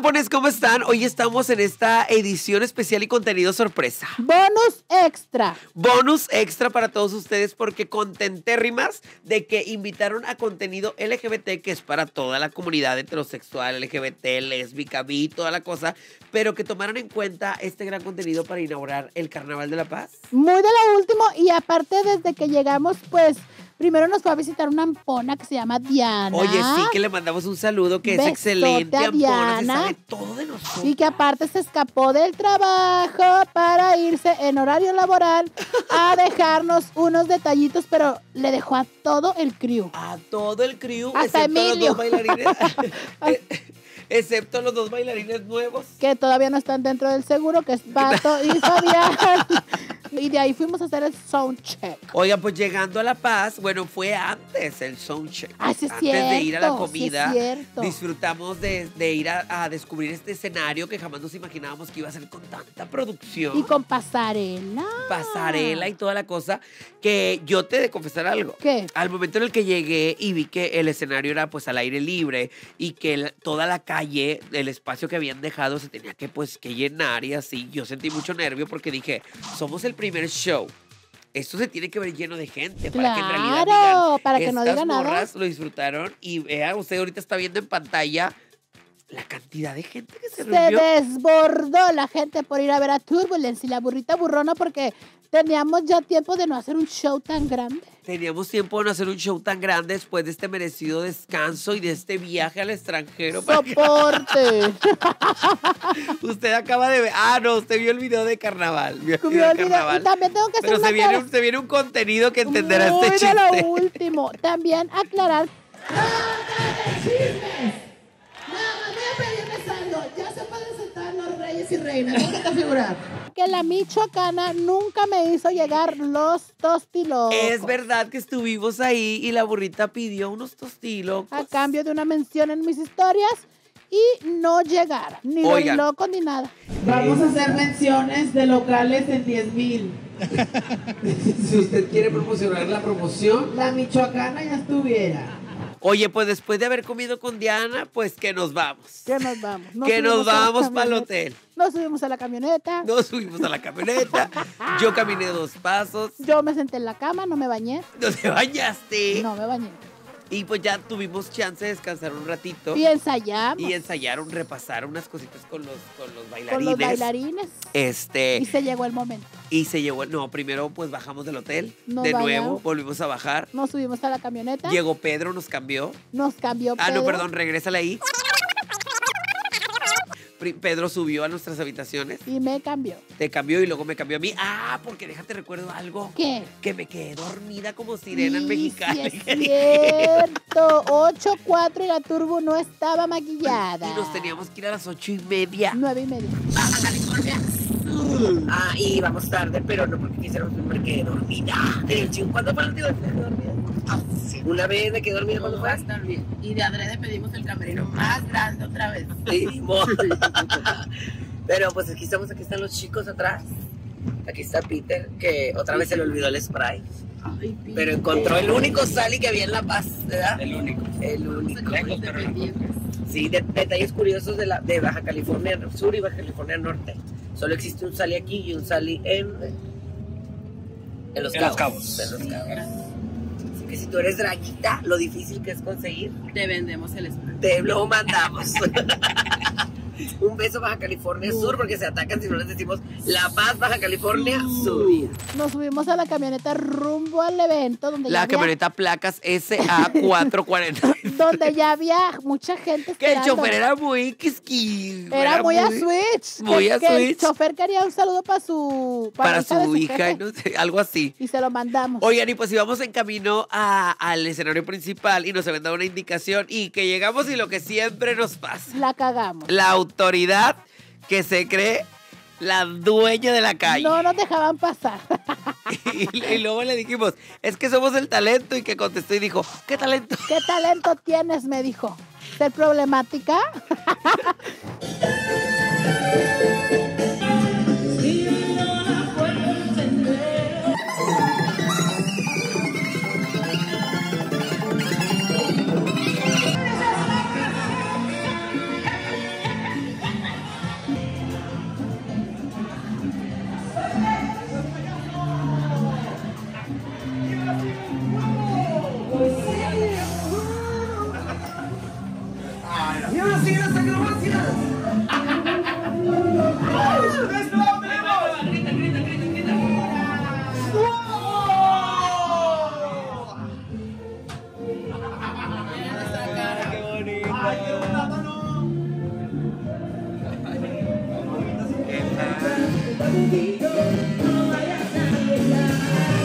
guapones, ¿cómo están? Hoy estamos en esta edición especial y contenido sorpresa. Bonus extra. Bonus extra para todos ustedes porque contentérrimas de que invitaron a contenido LGBT, que es para toda la comunidad heterosexual, LGBT, lésbica, bi, toda la cosa, pero que tomaron en cuenta este gran contenido para inaugurar el Carnaval de la Paz. Muy de lo último, y aparte desde que llegamos, pues, primero nos fue a visitar una ampona que se llama Diana. Oye, sí, que le mandamos un saludo, que Besote es excelente, a ampona, se Diana. sabe todo de nosotros. Y que aparte se escapó del trabajo para irse en horario laboral a dejarnos unos detallitos, pero le dejó a todo el crew. A todo el crew, Hasta excepto a los Emilio. dos bailarines. Excepto los dos bailarines nuevos. Que todavía no están dentro del seguro, que es Pato y Fabián. Y de ahí fuimos a hacer el sound check. Oiga, pues llegando a La Paz, bueno, fue antes el soundcheck. Ah, sí es Antes de ir a la cierto, comida, sí es cierto. disfrutamos de ir a descubrir este escenario que jamás nos imaginábamos que iba a ser con tanta producción. Y con pasarela. Pasarela y toda la cosa, que yo te he de confesar algo. ¿Qué? Al momento en el que llegué y vi que el escenario era pues al aire libre y que toda la calle, el espacio que habían dejado se tenía que pues que llenar y así, yo sentí mucho nervio porque dije, somos el primer show. Esto se tiene que ver lleno de gente para que en realidad digan, para que no estas digan nada. morras lo disfrutaron y vea, usted ahorita está viendo en pantalla la cantidad de gente que se Se reunió. desbordó la gente por ir a ver a Turbulence y la burrita burrona porque teníamos ya tiempo de no hacer un show tan grande. Teníamos tiempo de no hacer un show tan grande después de este merecido descanso y de este viaje al extranjero. ¡Soporte! Usted acaba de ver. Ah, no, usted vio el video de carnaval. Vio el Vio video el de video. carnaval. Y también tengo que hacer Pero una se viene un contenido que entenderá muy este de lo chiste. último. También aclarar. Ya se pueden sentar los reyes y reinas. ¿Cómo te figurar? Que la michoacana nunca me hizo llegar los tostilocos. Es verdad que estuvimos ahí y la burrita pidió unos tostilocos. A cambio de una mención en mis historias y no llegar. Ni Oigan. loco ni nada. Vamos a hacer menciones de locales en 10,000. Si usted quiere promocionar la promoción, La michoacana ya estuviera. Oye, pues después de haber comido con Diana, pues que nos vamos. Que nos vamos. Que nos subimos a la vamos para el camioneta. hotel. Nos subimos a la camioneta. Nos subimos a la camioneta. Yo caminé 2 pasos. Yo me senté en la cama, no me bañé. No te bañaste. No me bañé. Y pues ya tuvimos chance de descansar un ratito. Y ensayamos Y ensayaron, repasaron unas cositas con los bailarines. con los bailarines. Y se llegó el momento. Y se llevó, no, primero pues bajamos del hotel, Nos de nuevo, bañamos. volvimos a bajar. Nos subimos a la camioneta. Llegó Pedro, nos cambió. Nos cambió Ah, no, Pedro. perdón, regrésale ahí. Pedro subió a nuestras habitaciones, Y me cambió. te cambió y luego me cambió a mí. Ah, porque déjate recuerdo algo. ¿Qué? Que me quedé dormida como sirena en Sí, Mexicali. sí es cierto. 8:04 y la turbo no estaba maquillada. Y nos teníamos que ir a las 8:30. 9:30. Ah, y vamos tarde, pero no porque quisiéramos, me quedé dormida. ¿Cuándo fue la última vez que me quedé dormida? Sí, una vez me quedé dormida cuando fue. Y de adrede pedimos el camerino más grande otra vez. Sí, pero pues aquí estamos, aquí están los chicos atrás. Aquí está Peter, que otra vez se le olvidó el spray. Ay, Pero encontró el único Sally que había en La Paz, ¿verdad? el único. El único. Independientes. Sí, de detalles curiosos de Baja California Sur y Baja California Norte. Solo existe un Sally aquí y un Sally en Los Cabos. En Los Cabos. Así que si tú eres draguita, lo difícil que es conseguir, Te vendemos el spray. te lo mandamos. Un beso Baja California Sur, porque se atacan si no les decimos La Paz, Baja California Sur. Nos subimos a la camioneta rumbo al evento donde La camioneta placas SA440. donde ya había mucha gente Que el esperando. chofer era muy quisqui. Era muy a switch. muy a que el switch. chofer quería un saludo para su Para hija de su hija, jefe. no sé, algo así. Y se lo mandamos. Oigan, y pues íbamos en camino al escenario principal y nos habían dado una indicación y que llegamos y lo que siempre nos pasa. La cagamos. La autoridad que se cree la dueña de la calle. No nos dejaban pasar. Y luego le dijimos, es que somos el talento, y que contestó y dijo, ¿qué talento? ¿Qué talento tienes? Me dijo. ¿Ser problemática? contigo, no vayas a llegar.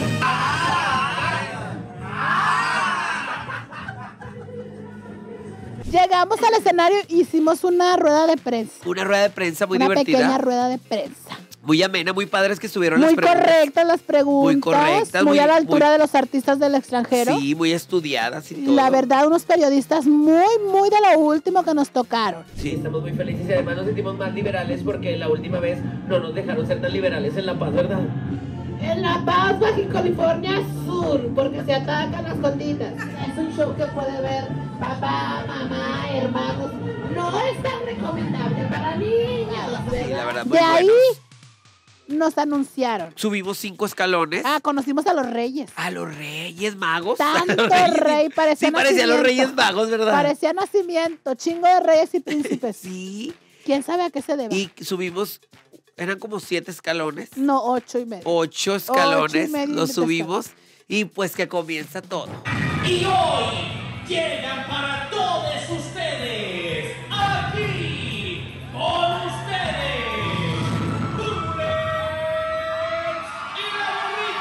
Llegamos al escenario, hicimos una rueda de prensa. Una rueda de prensa muy Una divertida. pequeña rueda de prensa. Muy amena, muy padres que estuvieron Muy las preguntas. correctas las preguntas. Muy correctas, Muy muy- a la altura muy- de los artistas del extranjero. Sí, muy estudiadas y todo. La verdad, unos periodistas muy, muy de lo último que nos tocaron. Sí, estamos muy felices y además nos sentimos más liberales porque la última vez no nos dejaron ser tan liberales en La Paz, ¿verdad? En La Paz, Baja California Sur, porque se atacan las conditas. Es un show que puede ver papá, mamá, hermanos. No es tan recomendable para niños, Sí, la ¿verdad? verdad, muy De ahí buenos. nos anunciaron. Subimos 5 escalones. Ah, conocimos a los reyes. A los Reyes Magos. Tanto A los Reyes- rey, parecía Sí, parecían los nacimiento. Reyes Magos, ¿verdad? Parecía nacimiento, chingo de reyes y príncipes. Sí. ¿Quién sabe a qué se debe? Y subimos, eran como 7 escalones. No, 8.5. 8 escalones. 8.5 Los subimos y pues que comienza todo. Y hoy llegan para todos ustedes, aquí, con ustedes, Turbulence y la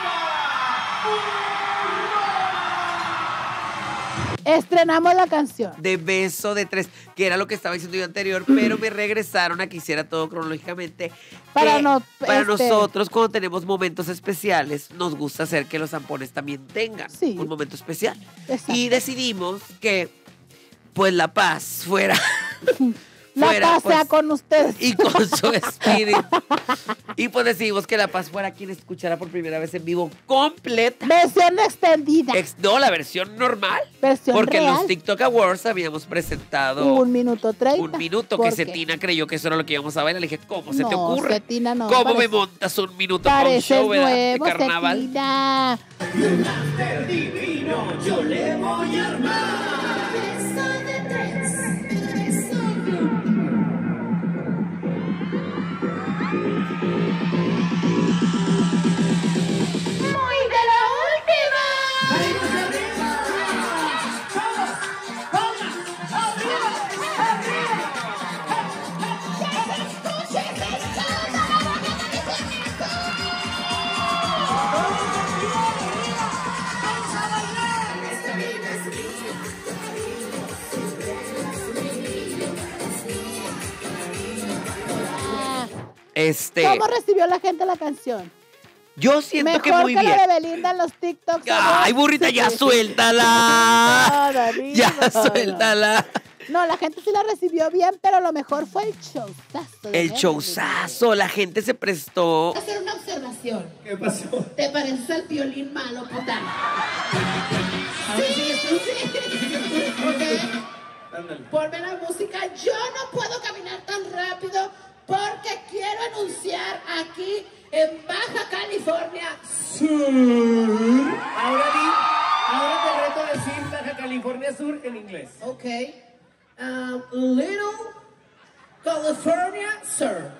Borrica. Estrenamos la canción. De Beso de 3, que era lo que estaba diciendo yo anterior, pero me regresaron a que hiciera todo cronológicamente. Para que no- para este- nosotros, cuando tenemos momentos especiales, nos gusta hacer que los zampones también tengan Sí. un momento especial. Exacto. Y decidimos que, pues, La Paz fuera. La paz sea pues, con ustedes. y con su espíritu. Y pues decidimos que La Paz fuera quien escuchara por primera vez en vivo completa. Versión extendida. No, la versión normal. Versión Porque en real. los TikTok Awards habíamos presentado 1 minuto 30. un minuto ¿Por que qué? Cetina creyó que eso era lo que íbamos a ver. Le dije, ¿cómo se te No, ocurre? Cetina no, ¿Cómo parece- me montas un minuto para un Pareces show, ¿verdad? nuevo, de carnaval? Cetina. Master divino, yo le voy a armar. Beso de tres. Muy de la última. ¿Cómo recibió la gente la canción? Yo siento Mejor que muy bien. la de Belinda en los TikToks. Ay, burrita, ya suéltala. No, Danilo, Ya no. suéltala. No, la gente sí la recibió bien, pero lo mejor fue el showzazo. de El Belinda. showzazo, la gente se prestó. Hacer una observación. ¿Qué pasó? ¿Te pareces al violín malo, potán? Sí, sí, sí. Ok. Ándale. Ponme la música. Yo no puedo caminar tan rápido porque quiero anunciar aquí en Baja California Sur. Ahora te reto a decir Baja California Sur en inglés. Ok. Little California Sur.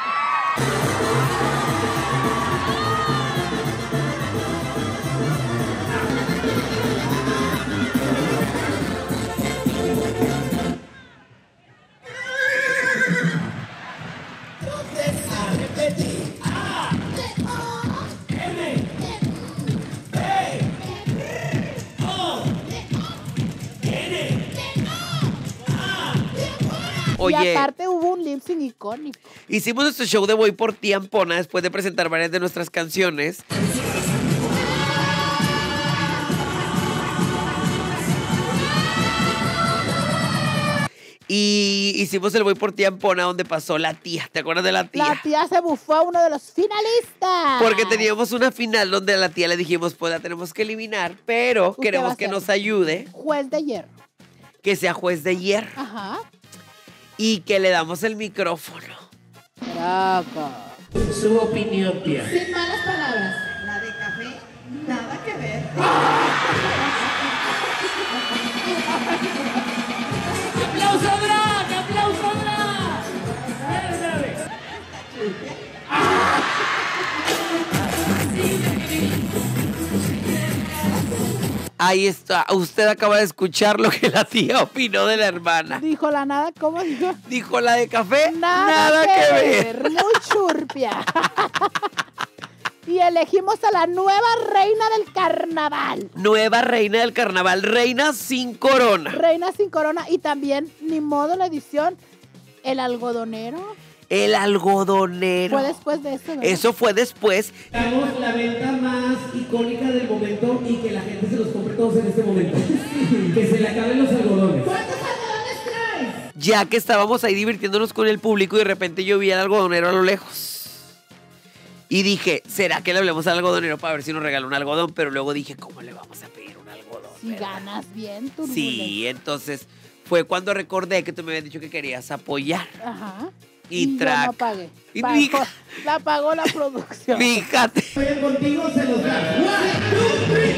Y Oye, aparte hubo un lip sync icónico. hicimos nuestro show de Voy por ti, Ampona, después de presentar varias de nuestras canciones. Y hicimos el Voy por ti, Ampona, donde pasó la tía. ¿Te acuerdas de la tía? La tía se bufó a uno de los finalistas. Porque teníamos una final donde a la tía le dijimos, pues la tenemos que eliminar, pero Usted va queremos a que ser nos ayude, Juez de hierro. que sea juez de hierro Ajá. y que le damos el micrófono. Braco. Su opinión, tía. Sin malas palabras. La de café, nada que ver. ¡Aplauso Drag! ¡Aplauso Drag! Ahí está. Usted acaba de escuchar lo que la tía opinó de la hermana. Dijo la nada, ¿cómo dijo? Dijo la de café, Nada que ver. Muy churpia. Y elegimos a la nueva reina del carnaval. Nueva reina del carnaval, reina sin corona. Reina sin corona. Y también, ni modo, la edición, el algodonero. El algodonero. Fue después de eso, ¿verdad? Eso fue después. Damos la venta más icónica del momento y que la gente se los compre todos en este momento. Que se le acaben los algodones. ¿Cuántos algodones traes? Ya que estábamos ahí divirtiéndonos con el público y de repente yo vi al algodonero a lo lejos. Y dije, ¿será que le hablemos al algodonero para ver si nos regala un algodón? Pero luego dije, ¿cómo le vamos a pedir un algodón? Si ¿verdad? ganas bien, tú. Sí, entonces fue cuando recordé que tú me habías dicho que querías apoyar. Ajá. Y yo track. no pagué. Y Pagó- mija. la pagó la producción. Fíjate. Vayan contigo, se los da. 1, 2, 3,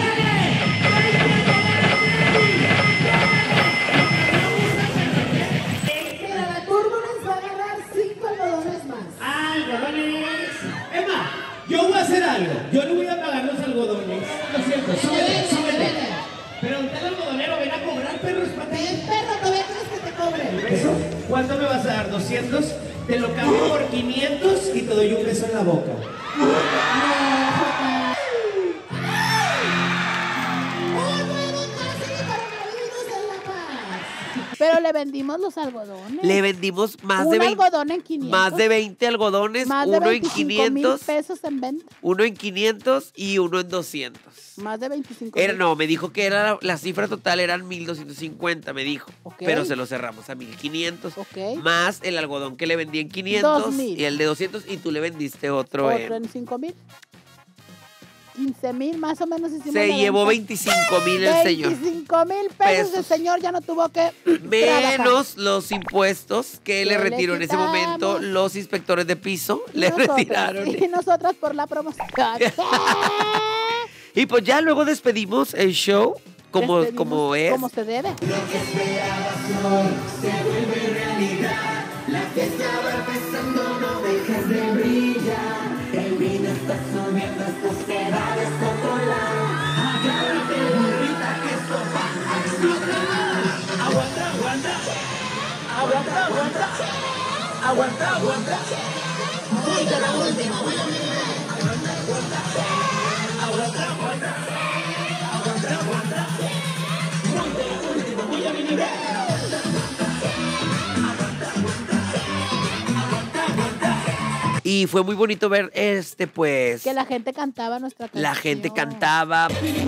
Mira, la Turbulence va a agarrar 5 algodones más. algodones. Emma, yo voy a hacer algo. Yo le voy a pagar los algodones. Lo siento, súbete, súbete. Pero usted el algodonero ven a cobrar, perro, es para ti. Ven, perro, no veas que te cobre. ¿Eso? ¿Cuánto me vas a dar? ¿200? Te lo cambio por 500 y te doy un beso en la boca. ¡Un nuevo caso de coronavirus en La Paz! Pero le vendimos los algodones. Le vendimos más un de 20. algodón en 500. Más de 20 algodones, Más de uno en 25,000 500, pesos en venta. uno en 500 y uno en 200. Más de 25. No, me dijo que era la cifra total eran 1,250, me dijo. Ok. Pero se lo cerramos a 1,500. Ok. Más el algodón que le vendí en 500 2,000. y el de 200 y tú le vendiste otro, Otro en 5,000. 15,000 más o menos hicimos. Se la llevó venta. 25,000 el señor. 25,000 pesos. El señor ya no tuvo que trabajar. Menos los impuestos que le Que le retiró en ese quitamos. momento los inspectores de piso. Y Le nosotras, retiraron. Y nosotras por la promoción. Y pues ya luego despedimos el show como Despedimos es. Como se debe. Y fue muy bonito ver pues. Que la gente cantaba nuestra canción. La gente cantaba,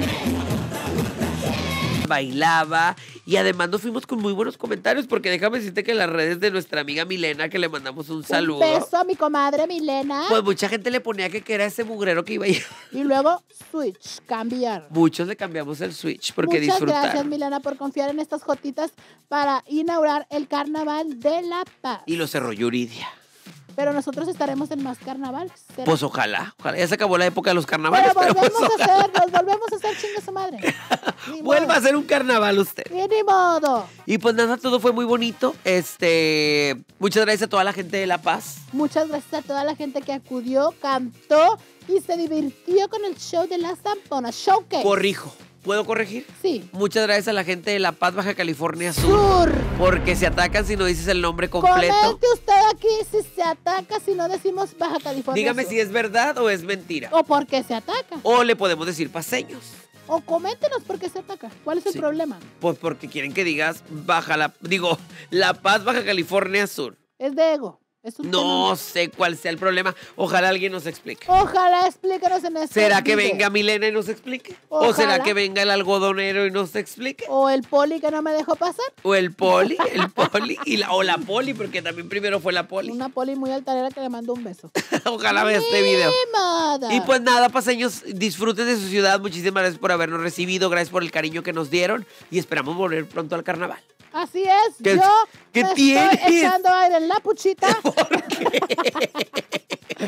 bailaba y además nos fuimos con muy buenos comentarios porque déjame decirte que en las redes de nuestra amiga Milena, que le mandamos un saludo, Un beso a mi comadre Milena. pues mucha gente le ponía que era ese mugrero que iba a ir. Y luego switch, cambiar. Muchos le cambiamos el switch porque Muchas gracias, disfrutaron. Milena, por confiar en estas jotitas para inaugurar el Carnaval de La Paz. Y lo cerró Yuridia. Pero nosotros estaremos en más carnaval. ¿será? Pues ojalá. Ya se acabó la época de los carnavales, Pero pero pues volvemos a ojalá. hacer, nos volvemos a hacer chingue su madre. Ni Vuelva a modo. hacer un carnaval usted. Y ni modo. Y pues nada, todo fue muy bonito. Muchas gracias a toda la gente de La Paz. Muchas gracias a toda la gente que acudió, cantó y se divirtió con el show de la Zampona. Showcase. Corrijo. ¿Puedo corregir? Sí. Muchas gracias a la gente de La Paz, Baja California Sur. Sur. Porque se atacan si no dices el nombre completo. Comente usted aquí si se ataca, si no decimos Baja California Dígame Sur. si es verdad o es mentira. O por qué se ataca. O le podemos decir paseños. O coméntenos por qué se ataca. ¿Cuál es el Sí. problema? Pues porque quieren que digas La Paz, Baja California Sur. Es de ego. Es un No sé cuál sea el problema. Ojalá alguien nos explique. tema. Ojalá explíquenos en este ¿Será que video. venga Milena y nos explique? ¿O Ojalá. será que venga el algodonero y nos explique? O el poli que no me dejó pasar. O el poli o la poli, porque también primero fue la poli. Una poli muy altanera que le mandó un beso. Ojalá vea este video. Ni modo. Y pues nada, paseños, disfruten de su ciudad. Muchísimas gracias por habernos recibido. Gracias por el cariño que nos dieron. Y esperamos volver pronto al carnaval. Así es. ¿Qué- Yo qué me tienes? estoy echando aire en la puchita. ¿Por qué?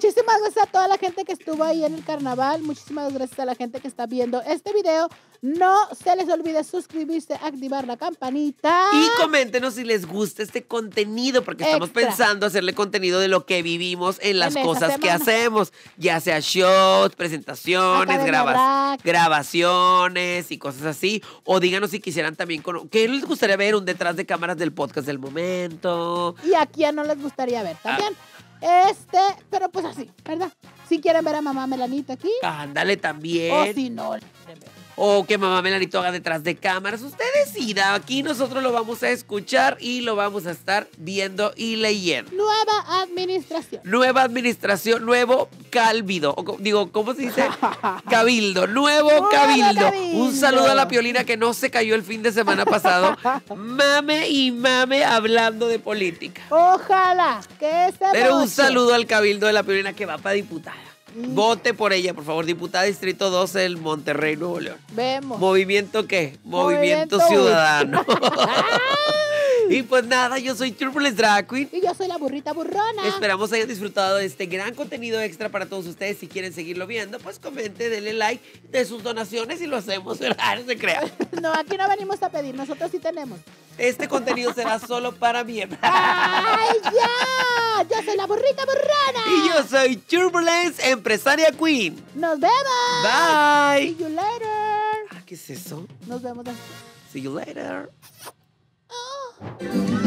muchísimas gracias a toda la gente que estuvo ahí en el carnaval. Muchísimas gracias a la gente que está viendo este video. No se les olvide suscribirse, activar la campanita. Y coméntenos si les gusta este contenido, porque estamos Extra. pensando hacerle contenido de lo que vivimos en las En esa cosas que semana. hacemos, ya sea shows, presentaciones, Academia Drag. grabaciones y cosas así. O díganos si quisieran también, ¿qué les gustaría ver? Un detrás de cámaras del podcast del momento. Y a quién no les gustaría ver también. Pero pues así, ¿verdad? Si quieren ver a mamá Melanito aquí, Ándale también. o si no, quieren ver. O que mamá Melanito haga detrás de cámaras. Usted decida. Aquí nosotros lo vamos a escuchar y lo vamos a estar viendo y leyendo. Nueva administración. Nueva administración, nuevo calvido. ¿Cómo se dice? Cabildo. Nuevo cabildo. cabildo. Un saludo a la Piolina que no se cayó el fin de semana pasado. Mame y mame hablando de política. Ojalá que se Pero un moche. saludo al cabildo de la Piolina que va para diputada. Vote por ella, por favor. Diputada Distrito 12 del Monterrey, Nuevo León. Vemos. ¿Movimiento qué? Movimiento Movimiento Ciudadano. Y pues nada, yo soy Turbulence Drag Queen. Y yo soy la burrita burrona. Esperamos hayan disfrutado de este gran contenido extra para todos ustedes. Si quieren seguirlo viendo, pues comente, denle like de sus donaciones y lo hacemos, ¿verdad? No se crea. No, aquí no venimos a pedir, nosotros sí tenemos. Este contenido será solo para miembros. ¡Ay, ya! Yo soy la burrita burrona. Y yo soy Turbulence Empresaria Queen. Nos vemos. Bye. See you later. ¿Qué es eso? Nos vemos después. See you later. Oh.